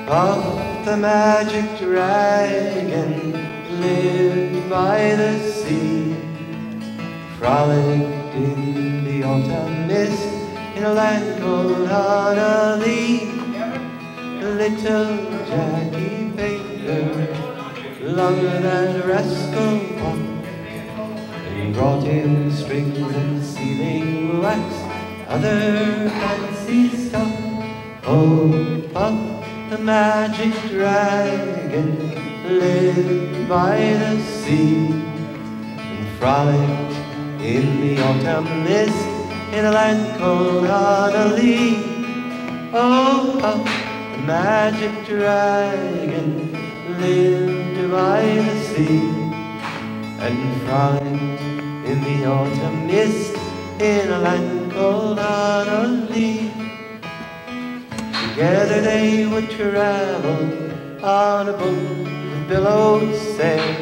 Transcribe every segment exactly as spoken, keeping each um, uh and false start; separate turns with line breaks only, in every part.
Puff the magic dragon lived by the sea, frolicked in the autumn mist in a land called Honolulu. Little Jackie Baker, longer than a rascal Puff, and brought in strings and sealing wax, other fancy stuff. Oh, Puff the magic dragon lived by the sea, and frolicked in the autumn mist in a land called Honolulu. Oh, Puff the magic dragon lived by the sea, and frolicked in the autumn mist in a land called Honolulu. Together they would travel on a boat with billows sail.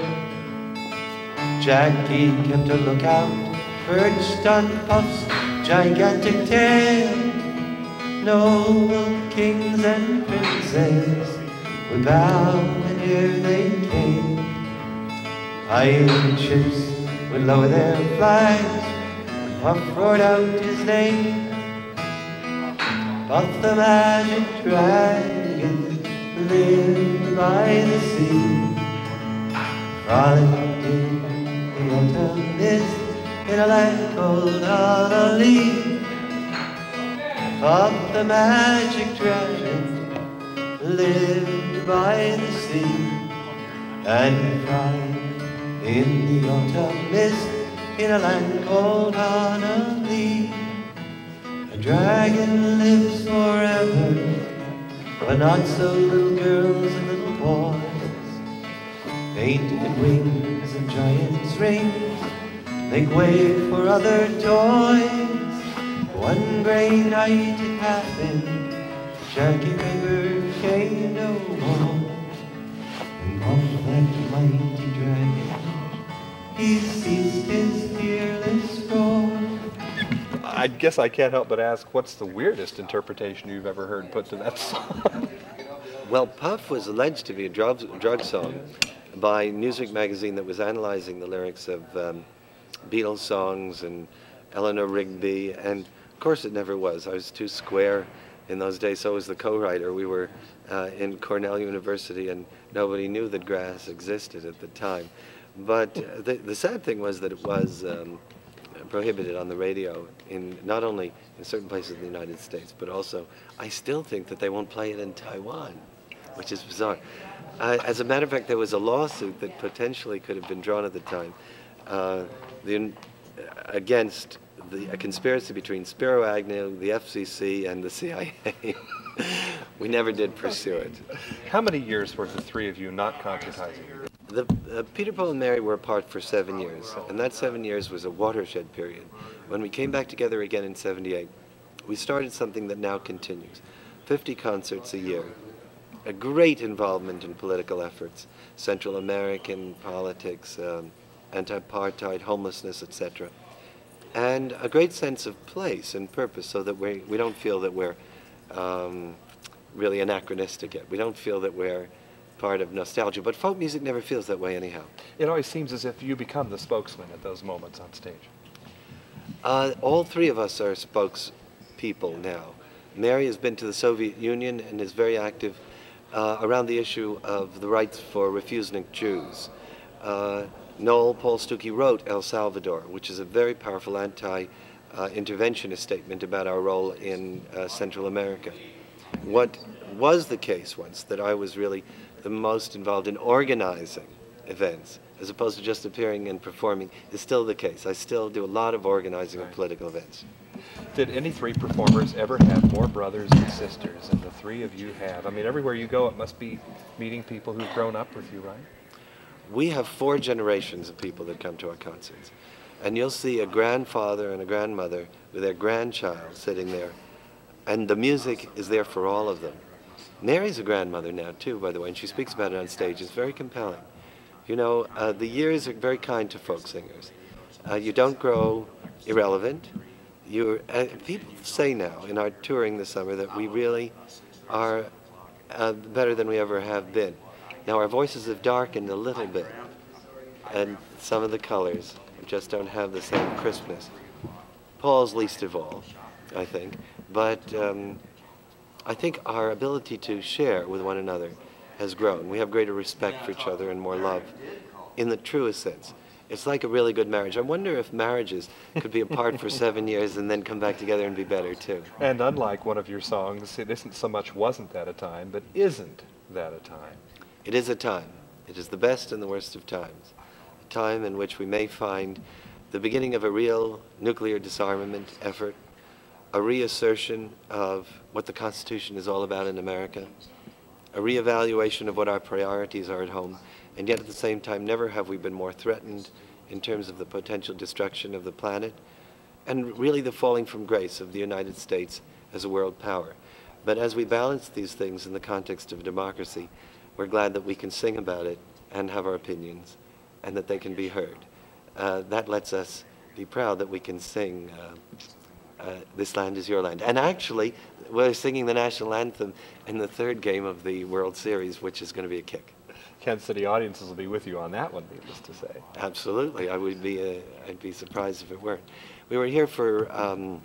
Jackie kept a lookout, perched on Puff's gigantic tail. Noble kings and princes would bow and here they came. Island ships would lower their flags, and Puff roared out his name. Puff the magic dragon lived by the sea, frolicked in the autumn mist in a land called Honolulu. Puff the magic dragon lived by the sea, and frolicked in the autumn mist in a land called Honolulu. A dragon lives forever, but not so little girls and little boys. Painted wings and giant's rings make way for other toys. One gray night it happened, Jackie Baker came no more, and Puff that mighty dragon, he ceased his fearless roar.
I guess I can't help but ask, what's the weirdest interpretation you've ever heard put to that song?
Well, Puff was alleged to be a drug, drug song by a music magazine that was analyzing the lyrics of um, Beatles songs and Eleanor Rigby, and of course it never was. I was too square in those days, so was the co-writer. We were uh, in Cornell University and nobody knew that grass existed at the time. But uh, the, the sad thing was that it was um, prohibited on the radio, in not only in certain places in the United States, but also I still think that they won't play it in Taiwan, which is bizarre. Uh, as a matter of fact, there was a lawsuit that potentially could have been drawn at the time uh, the, against the, a conspiracy between Spiro Agnew, the F C C, and the C I A. We never did pursue it.
How many years were the three of you not concretizing?
The, uh, Peter, Paul, and Mary were apart for seven years, and that seven years was a watershed period. When we came back together again in seventy-eight, we started something that now continues. fifty concerts a year, a great involvement in political efforts, Central American politics, um, anti-apartheid, homelessness, et cetera, and a great sense of place and purpose, so that we, we don't feel that we're um, really anachronistic yet. We don't feel that we're part of nostalgia, but folk music never feels that way anyhow.
It always seems as if you become the spokesman at those moments on stage.
Uh, all three of us are spokespeople now. Mary has been to the Soviet Union and is very active uh, around the issue of the rights for refusenic Jews. Uh, Noel Paul Stuckey wrote El Salvador, which is a very powerful anti-interventionist statement about our role in uh, Central America. What was the case once, that I was really the most involved in organizing events as opposed to just appearing and performing, is still the case. I still do a lot of organizing of political events.
Did any three performers ever have more brothers and sisters than the three of you have? I mean, everywhere you go, it must be meeting people who've grown up with you, right?
We have four generations of people that come to our concerts. And you'll see a grandfather and a grandmother with their grandchild sitting there. And the music is there for all of them. Mary's a grandmother now, too, by the way, and she speaks about it on stage. It's very compelling. You know, uh, the years are very kind to folk singers. Uh, you don't grow irrelevant. You're, uh, people say now in our touring this summer that we really are uh, better than we ever have been. Now our voices have darkened a little bit, and some of the colors just don't have the same crispness. Paul's least of all, I think, but um, I think our ability to share with one another has grown. We have greater respect for each other and more love in the truest sense. It's like a really good marriage. I wonder if marriages could be apart for seven years and then come back together and be better too.
And unlike one of your songs, it isn't so much wasn't that a time, but isn't that a time.
It is a time. It is the best and the worst of times. A time in which we may find the beginning of a real nuclear disarmament effort, a reassertion of what the Constitution is all about in America, a reevaluation of what our priorities are at home, and yet at the same time never have we been more threatened in terms of the potential destruction of the planet, and really the falling from grace of the United States as a world power. But as we balance these things in the context of democracy, we're glad that we can sing about it and have our opinions, and that they can be heard. Uh, that lets us be proud that we can sing uh, uh, This Land Is Your Land. And actually, we're singing the national anthem in the third game of the World Series, which is going to be a kick.
Kansas City audiences will be with you on that one, needless to say.
Absolutely. I would be, uh, I'd be surprised if it weren't. We were here for, um,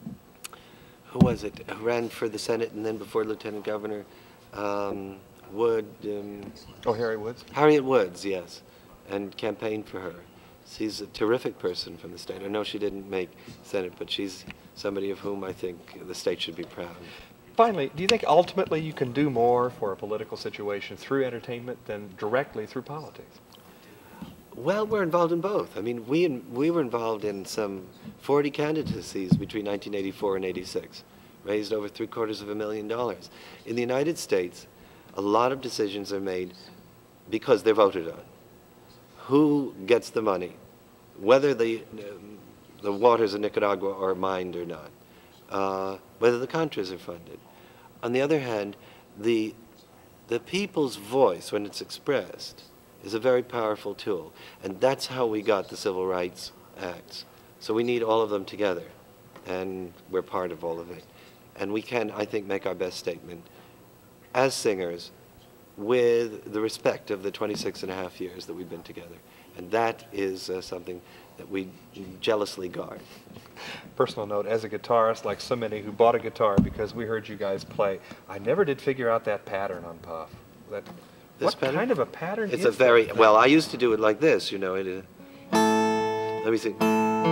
who was it, who ran for the Senate and then before Lieutenant Governor? Um, Wood. Um,
oh, Harriet Woods?
Harriet Woods, yes, and campaigned for her. She's a terrific person from the state. I know she didn't make Senate, but she's somebody of whom I think the state should be proud.
Finally, do you think ultimately you can do more for a political situation through entertainment than directly through politics?
Well, we're involved in both. I mean, we, we were involved in some forty candidacies between nineteen eighty-four and eighty-six, raised over three quarters of a million dollars. In the United States, a lot of decisions are made because they're voted on. Who gets the money, whether the, the waters of Nicaragua are mined or not, uh, whether the Contras are funded. On the other hand, the, the people's voice, when it's expressed, is a very powerful tool. And that's how we got the Civil Rights Acts. So we need all of them together, and we're part of all of it. And we can, I think, make our best statement as singers with the respect of the twenty-six and a half years that we've been together. And that is uh, something that we jealously guard.
Personal note, as a guitarist, like so many who bought a guitar because we heard you guys play, I never did figure out that pattern on Puff. That,
This
what
pattern?
kind of a pattern
It's
is
a very,
that?
well, I used to do it like this, you know. It, uh, let me see.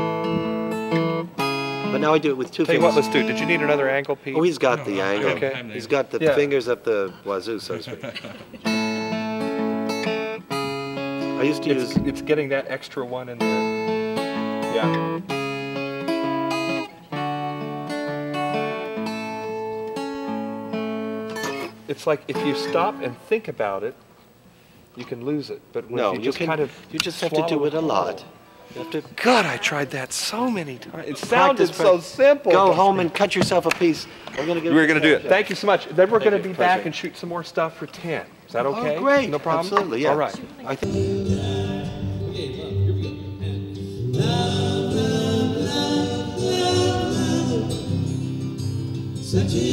But now I do it with two
Tell you
fingers.
what, let's do. Did you need another angle, Pete?
Oh, he's got
No,
the
no,
angle.
okay.
I'm
He's
there.
got the
Yeah.
fingers up the wazoo, so to speak. I used to
It's,
use,
it's getting that extra one in there. Yeah. It's like if you stop and think about it, you can lose it. But when
no,
you
you,
just
can,
kind of
you just have to do
swallow
it a
whole.
lot. You have to
God, I tried that so many times. It sounded
practice,
so
prac-
simple.
Go home and cut yourself a piece. We're going to get
We're going to do it. Thank you so much. Then we're
Thank
going to
you.
be back
Pleasure.
and shoot some more stuff for ten. Is that okay?
Oh, great.
No problem?
Absolutely, yeah.
All right.
I think
Such a